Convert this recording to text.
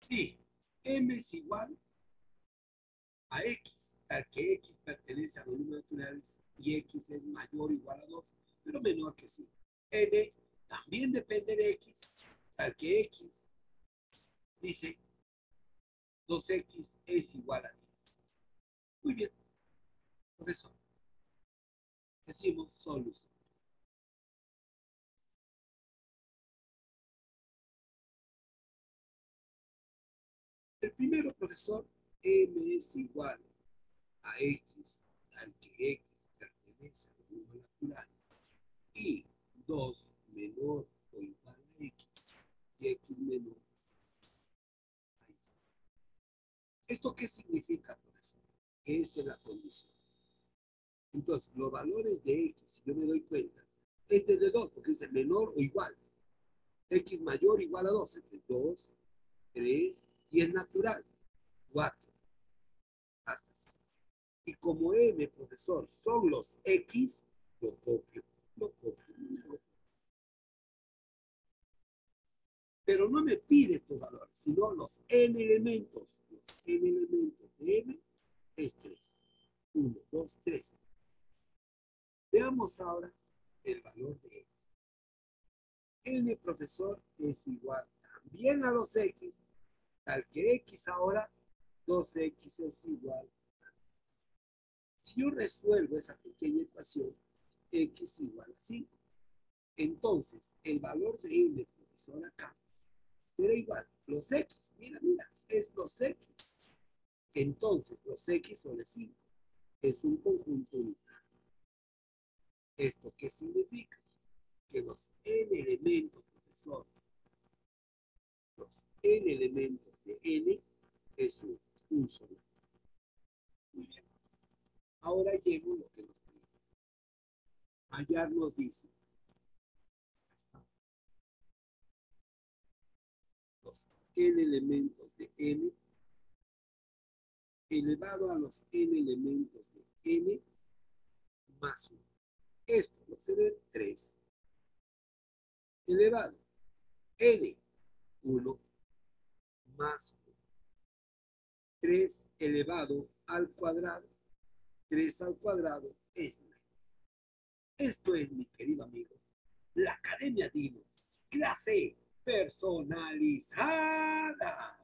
Y m es igual a x, tal que x pertenece a los números naturales y x es mayor o igual a 2, pero menor que 5. N también depende de x, tal que x dice 2x es igual a 10. Muy bien, profesor. Decimos solución. El primero, profesor, m es igual a x, tal que x pertenece a los números naturales, y 2 menor o igual a x, y x menor. Ahí está. ¿Esto qué significa, profesor? Que esta es la condición. Entonces, los valores de x, si yo me doy cuenta, es desde 2, porque es de menor o igual. X mayor o igual a 2, entre 2, 3, y es natural, 4, hasta 5. Y como m, profesor, son los x, lo copio, lo copio, lo copio. Pero no me pide estos valores, sino los n elementos. Los n elementos de m es 3. 1, 2, 3. Veamos ahora el valor de n. N, profesor, es igual también a los x, tal que x ahora, 2x es igual. Si yo resuelvo esa pequeña ecuación, x igual a 5. Entonces, el valor de n, profesor, acá, será igual. Los x, mira, mira, es los x. Entonces, los x son de 5. Es un conjunto unitario. ¿Esto qué significa? Que los n elementos, profesor, los n elementos de n es un solo. Muy bien. Ahora llego a lo que nos pide. Hallar nos dice, los n elementos de n elevado a los n elementos de n más 1. Esto va a ser 3 elevado n 1 más 1. 3 elevado al cuadrado. 3 al cuadrado es 9. Esto es, mi querido amigo, la Academia Dinos, clase personalizada.